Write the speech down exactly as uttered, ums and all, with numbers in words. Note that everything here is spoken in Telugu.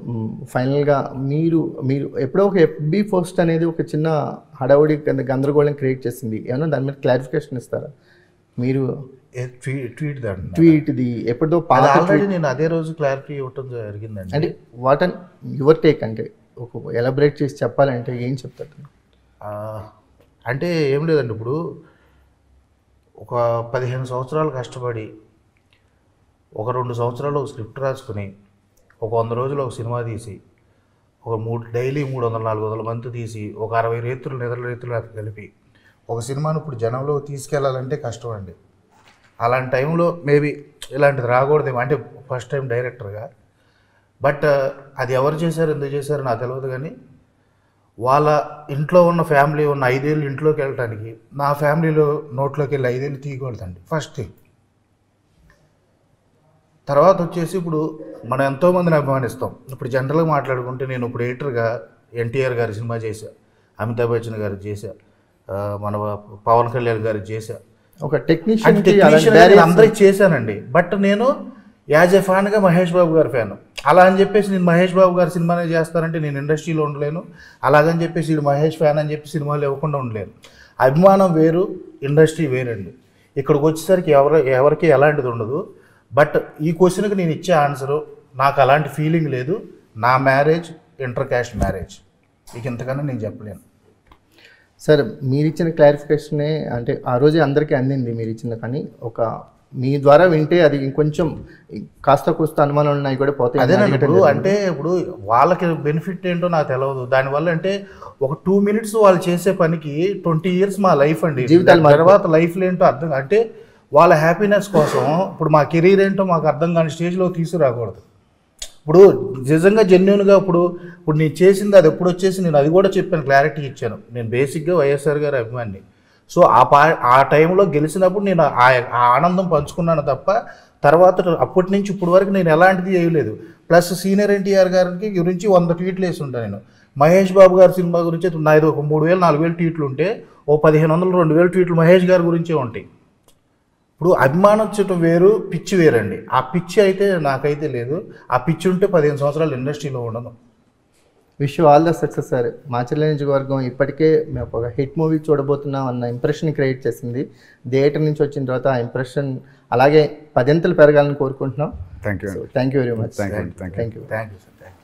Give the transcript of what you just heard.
ఫైనల్గా మీరు మీరు ఎప్పుడో ఒక ఎఫ్బి పోస్ట్ అనేది ఒక చిన్న హడావుడి గందరగోళం క్రియేట్ చేసింది, ఏమన్నా దాని మీద క్లారిఫికేషన్ ఇస్తారా? మీరు ట్వీట్ దాంట్లో ట్వీట్ది ఎప్పుడో ఆల్రెడీ నేను అదే రోజు క్లారిటీ ఇవ్వటం జరిగిందండి. అంటే వాట్ అండ్ యువర్ టేక్, అంటే ఒక ఎలాబరేట్ చేసి చెప్పాలంటే ఏం చెప్తారు? అంటే ఏం లేదండి, ఇప్పుడు ఒక పదిహేను సంవత్సరాలు కష్టపడి ఒక రెండు సంవత్సరాలు ఒక స్క్రిప్ట్ రాసుకుని ఒక వంద రోజులు ఒక సినిమా తీసి ఒక మూడు డైలీ మూడు వందల నాలుగు వందల మంది తీసి ఒక అరవై రైతులు నిద్ర రైతులు కలిపి ఒక సినిమాను ఇప్పుడు జనంలో తీసుకెళ్లాలంటే కష్టం అండి. అలాంటి టైంలో మేబీ ఇలాంటిది రాకూడదేమో, అంటే ఫస్ట్ టైం డైరెక్టర్గా. బట్ అది ఎవరు చేశారు ఎందుకు చేశారో నాకు తెలియదు, కానీ వాళ్ళ ఇంట్లో ఉన్న ఫ్యామిలీ ఉన్న ఐదేళ్ళు ఇంట్లోకి వెళ్ళటానికి నా ఫ్యామిలీలో నోట్లోకి వెళ్ళి ఐదేళ్ళు తీయకూడదండి ఫస్ట్ థింగ్. తర్వాత వచ్చేసి ఇప్పుడు మనం ఎంతోమందిని అభిమానిస్తాం. ఇప్పుడు జనరల్గా మాట్లాడుకుంటే నేను ఇప్పుడు ఎడిటర్గా ఎన్టీఆర్ గారి సినిమా చేశా, అమితాబ్ బచ్చన్ గారికి చేశా, మన పవన్ కళ్యాణ్ గారికి చేశా, ఒక టెక్నీషియన్ అందరికి చేశానండి. బట్ నేను యాజ్ ఎ ఫ్యాన్గా మహేష్ బాబు గారి ఫ్యాను. అలా అని చెప్పేసి నేను మహేష్ బాబు గారి సినిమానే చేస్తానంటే నేను ఇండస్ట్రీలో ఉండలేను. అలాగని చెప్పేసి ఇది మహేష్ ఫ్యాన్ అని చెప్పి సినిమాలు ఇవ్వకుండా ఉండలేను. అభిమానం వేరు, ఇండస్ట్రీ వేరండి. ఇక్కడికి వచ్చేసరికి ఎవరు ఎవరికి ఎలాంటిది ఉండదు. బట్ ఈ క్వశ్చన్కి నేను ఇచ్చే ఆన్సరు నాకు అలాంటి ఫీలింగ్ లేదు. నా మ్యారేజ్ ఇంటర్ క్యాస్ట్ మ్యారేజ్, ఇక ఇంతకన్నా నేను చెప్పలేను. సార్ మీరు ఇచ్చిన క్లారిఫికేషనే అంటే ఆ రోజే అందరికీ అందింది మీరు ఇచ్చిన, కానీ ఒక మీ ద్వారా వింటే అది ఇంకొంచెం కాస్త కూస్త అనుమానాలు ఉన్నాయి కూడా పోతాయి. అదేనండి, ఇప్పుడు అంటే ఇప్పుడు వాళ్ళకి బెనిఫిట్ ఏంటో నాకు తెలియదు. దానివల్ల అంటే ఒక టూ మినిట్స్ వాళ్ళు చేసే పనికి ట్వంటీ ఇయర్స్ మా లైఫ్ అండి, జీవితాల తర్వాత లైఫ్లో ఏంటో అర్థం. అంటే వాళ్ళ హ్యాపీనెస్ కోసం ఇప్పుడు మా కెరీర్ ఏంటో మాకు అర్థం కాని స్టేజ్లో తీసుకురాకూడదు. ఇప్పుడు నిజంగా జెన్యున్గా ఇప్పుడు ఇప్పుడు నేను చేసింది అది ఎప్పుడు వచ్చేసి నేను అది కూడా చెప్పాను, క్లారిటీ ఇచ్చాను. నేను బేసిక్గా వైఎస్ఆర్ గారి అభిమాని. సో ఆ పా ఆ టైంలో గెలిచినప్పుడు నేను ఆ ఆనందం పంచుకున్నాను తప్ప తర్వాత అప్పటి నుంచి ఇప్పుడు వరకు నేను ఎలాంటిది చేయలేదు. ప్లస్ సీనియర్ ఎన్టీఆర్ గారికి గురించి వంద ట్వీట్లు వేసి ఉంటాను నేను. మహేష్ బాబు గారి సినిమా గురించి నాది ఒక మూడు వేలు నాలుగు వేలు ట్వీట్లు ఉంటే ఓ పదిహేను వందలు రెండు వేలు ట్వీట్లు మహేష్ గారి గురించే ఉంటాయి. ఇప్పుడు అభిమానం వచ్చటం వేరు, పిచ్చి వేరండి. ఆ పిచ్చి అయితే నాకైతే లేదు. ఆ పిచ్చి ఉంటే పదిహేను సంవత్సరాలు ఇండస్ట్రీలో ఉండను. Wish you all the success sir. Macherla నియోజకవర్గం ఇప్పటికే మేము ఒక హిట్ మూవీ చూడబోతున్నాం అన్న ఇంప్రెషన్ క్రియేట్ చేసింది. థియేటర్ నుంచి వచ్చిన తర్వాత ఆ ఇంప్రెషన్ అలాగే పదింతలు పెరగాలని కోరుకుంటున్నాం. Thank you thank you very much. Thank you thank you thank you sir.